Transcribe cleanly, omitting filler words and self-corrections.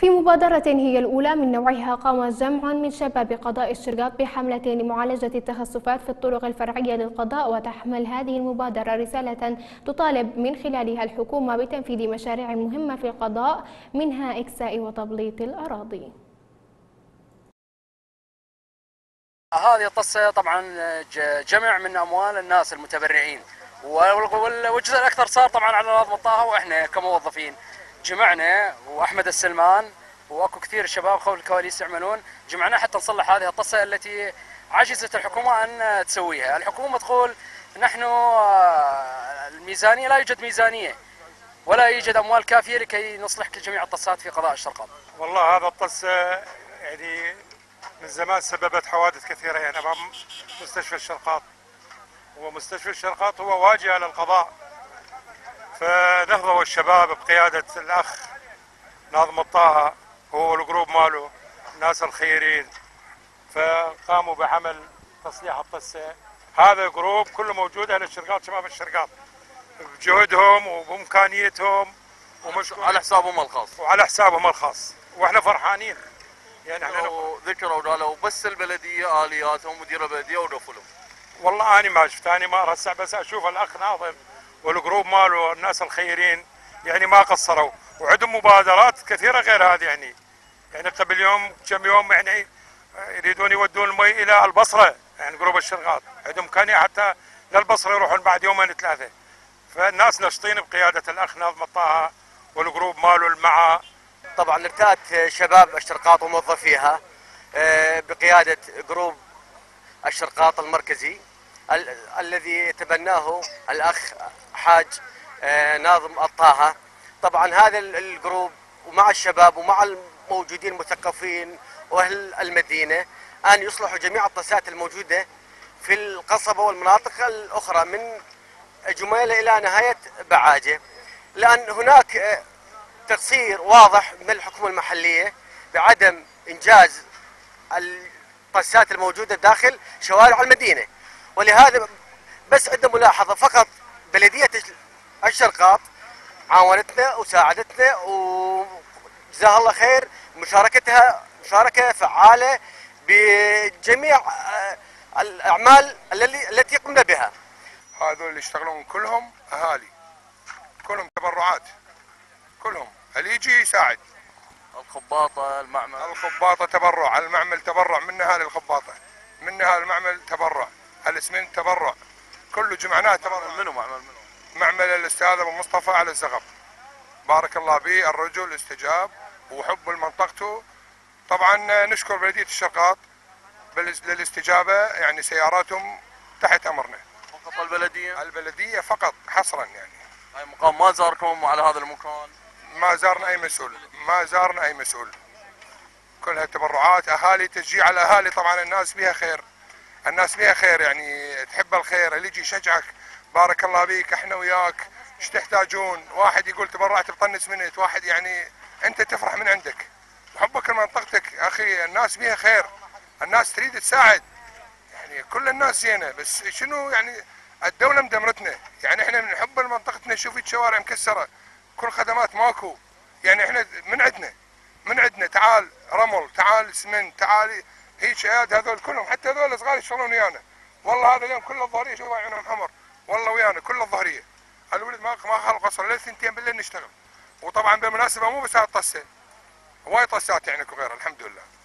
في مبادرة هي الأولى من نوعها، قام جمع من شباب قضاء الشرقاط بحملة لمعالجة التخصصات في الطرق الفرعية للقضاء. وتحمل هذه المبادرة رسالة تطالب من خلالها الحكومة بتنفيذ مشاريع مهمة في القضاء، منها إكساء وتبليط الأراضي. هذه القصة طبعا جمع من أموال الناس المتبرعين، والجزء الأكثر صار طبعا على نظم الطاقة، وإحنا كموظفين جمعنا، وأحمد السلمان واكو كثير شباب خلف الكواليس يعملون، جمعنا حتى نصلح هذه القصة التي عجزت الحكومة أن تسويها. الحكومة تقول نحن الميزانية، لا يوجد ميزانية ولا يوجد أموال كافية لكي نصلح جميع الطصات في قضاء الشرقاط. والله هذا الطص يعني من زمان سببت حوادث كثيرة يعني أمام مستشفى الشرقاط، ومستشفى الشرقاط هو واجهة للقضاء، فنهضوا الشباب بقيادة الأخ ناظم الطاهة هو والجروب ماله الناس الخيرين، فقاموا بعمل تصليح الطسة. هذا الجروب كله موجود أهل الشرقاط، شباب الشرقاط بجهدهم وبإمكانيتهم على حسابهم الخاص وعلى حسابهم الخاص، واحنا فرحانين يعني. احنا ذكروا قالوا بس البلديه الياتهم مدير البلديه ودفلهم. والله انا ما شفت، انا ما رسع، بس اشوف الاخ ناظم والجروب ماله الناس الخيرين يعني ما قصروا، وعندهم مبادرات كثيره غير هذه يعني قبل يوم كم يوم يعني يريدون يودون المي الى البصره، يعني جروب الشرقاط عندهم امكانيه حتى للبصره يروحون بعد يومين ثلاثه. فالناس نشطين بقياده الاخ ناظم الطاهه والجروب ماله المعا. طبعا ارتأت شباب الشرقاط وموظفيها بقيادة جروب الشرقاط المركزي الذي يتبناه الأخ حاج ناظم الطاهة. طبعا هذا الجروب ومع الشباب ومع الموجودين المثقفين وأهل المدينة أن يصلحوا جميع الطسات الموجودة في القصبة والمناطق الأخرى من جميلة إلى نهاية بعاجة، لأن هناك تقصير واضح من الحكومة المحلية بعدم إنجاز الطسات الموجودة داخل شوارع المدينة. ولهذا بس عندنا ملاحظة فقط، بلدية الشرقاط عاونتنا وساعدتنا وجزاها الله خير، مشاركتها مشاركة فعالة بجميع الأعمال التي قمنا بها. هذول اللي يشتغلون كلهم أهالي، كلهم تبرعات، كلهم اللي يجي يساعد. الخباطه، المعمل، الخباطه تبرع، المعمل تبرع، من اهالي الخباطه، من اهالي المعمل تبرع، الاسمنت تبرع، كله جمعناه تبرع. منو معمل؟ معمل الاستاذ ابو مصطفى على الزغب، بارك الله به، الرجل استجاب وحب لمنطقته. طبعا نشكر بلديه الشرقاط للاستجابه، يعني سياراتهم تحت امرنا. فقط البلديه فقط حصرا يعني. هاي مقام ما زاركم على هذا المكان؟ ما زارنا اي مسؤول، ما زارنا اي مسؤول، كلها تبرعات اهالي، تشجيع على الاهالي. طبعا الناس بها خير، الناس بها خير يعني تحب الخير، اللي يجي يشجعك بارك الله بيك احنا وياك ايش تحتاجون. واحد يقول تبرعت بطنس منت، واحد يعني انت تفرح من عندك وحبك لمنطقتك. اخي الناس بها خير، الناس تريد تساعد، يعني كل الناس زينه، بس شنو يعني الدوله مدمرتنا، يعني احنا من حب لمنطقتنا نشوف الشوارع مكسره، كل خدمات ماكو، يعني احنا من عندنا تعال رمل، تعال اسمنت، تعال هيك اياد، هذول كلهم حتى هذول صغار يشتغلون ويانا. والله هذا اليوم كل الظهريه شوف عيونهم حمر، والله ويانا كل الظهريه. الولد ما خلق قصر ليل 2 بالليل نشتغل. وطبعا بالمناسبه مو بس هالطسه، هواي طسات يعني وغيرها الحمد لله.